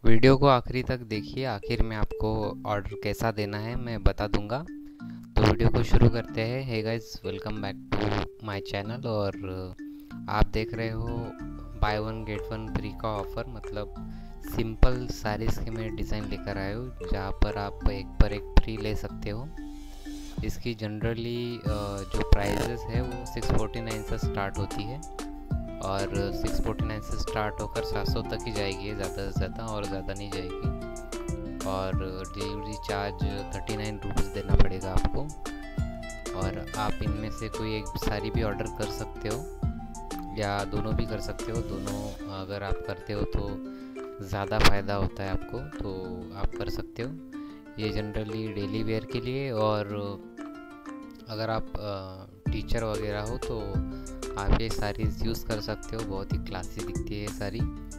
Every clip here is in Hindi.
वीडियो को आखिरी तक देखिए। आखिर में आपको ऑर्डर कैसा देना है मैं बता दूंगा। तो वीडियो को शुरू करते हैं। Hey guys, welcome back to my channel. और आप देख रहे हो buy one get one free का ऑफ़र, मतलब सिंपल साड़ीज़ के मैं डिज़ाइन लेकर आया हूँ जहाँ पर आप एक पर एक फ्री ले सकते हो। इसकी जनरली जो प्राइजेस है वो 649 से स्टार्ट होती है और 649 से स्टार्ट होकर 700 तक ही जाएगी, ज़्यादा से ज़्यादा और ज़्यादा नहीं जाएगी। और डिलीवरी चार्ज 39 रुपीज़ देना पड़ेगा आपको। और आप इनमें से कोई एक साड़ी भी ऑर्डर कर सकते हो या दोनों भी कर सकते हो। दोनों अगर आप करते हो तो ज़्यादा फ़ायदा होता है आपको, तो आप कर सकते हो। ये जनरली डेली वेयर के लिए, और अगर आप टीचर वगैरह हो तो आप ये साड़ीज़ यूज़ कर सकते हो। बहुत ही क्लासी दिखती है ये साड़ी।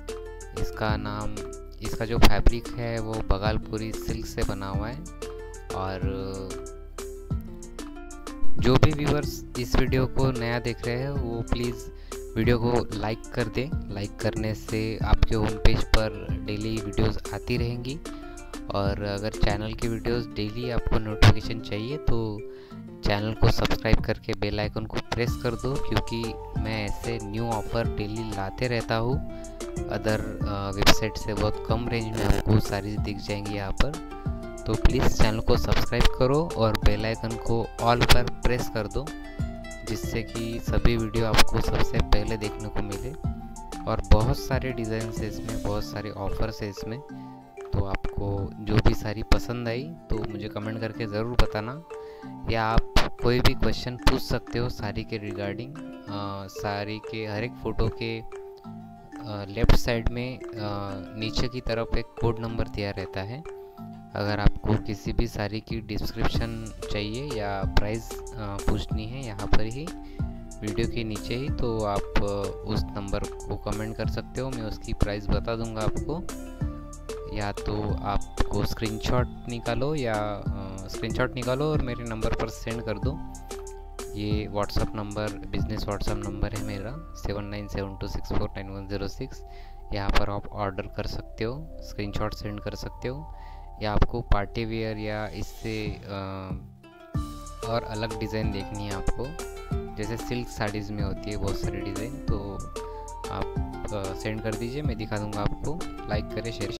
इसका जो फैब्रिक है वो बगालपुरी सिल्क से बना हुआ है। और जो भी व्यूअर्स इस वीडियो को नया देख रहे हैं वो प्लीज़ वीडियो को लाइक कर दें। लाइक करने से आपके होम पेज पर डेली वीडियोस आती रहेंगी। और अगर चैनल की वीडियोस डेली आपको नोटिफिकेशन चाहिए तो चैनल को सब्सक्राइब करके बेल आइकन को प्रेस कर दो, क्योंकि मैं ऐसे न्यू ऑफ़र डेली लाते रहता हूँ। अदर वेबसाइट से बहुत कम रेंज में आपको सारी दिख जाएंगी यहाँ पर। तो प्लीज़ चैनल को सब्सक्राइब करो और बेल आइकन को ऑल पर प्रेस कर दो, जिससे कि सभी वीडियो आपको सबसे पहले देखने को मिले। और बहुत सारे डिज़ाइन है इसमें, बहुत सारे ऑफ़र्स है इसमें। तो आपको जो भी साड़ी पसंद आई तो मुझे कमेंट करके ज़रूर बताना, या आप कोई भी क्वेश्चन पूछ सकते हो साड़ी के रिगार्डिंग। साड़ी के हर एक फ़ोटो के लेफ़्ट साइड में नीचे की तरफ एक कोड नंबर दिया रहता है। अगर आपको किसी भी साड़ी की डिस्क्रिप्शन चाहिए या प्राइस पूछनी है यहाँ पर ही वीडियो के नीचे ही, तो आप उस नंबर को कमेंट कर सकते हो। मैं उसकी प्राइस बता दूंगा आपको। या तो आपको स्क्रीनशॉट निकालो और मेरे नंबर पर सेंड कर दो। ये WhatsApp number, business WhatsApp number है मेरा 7972649106। यहाँ पर आप ऑर्डर कर सकते हो, स्क्रीनशॉट सेंड कर सकते हो। या आपको पार्टी वेयर या इससे और अलग डिज़ाइन देखनी है आपको, जैसे सिल्क साड़ीज़ में होती है बहुत सारी डिज़ाइन, तो आप सेंड कर दीजिए, मैं दिखा दूँगा आपको। लाइक करें, शेयर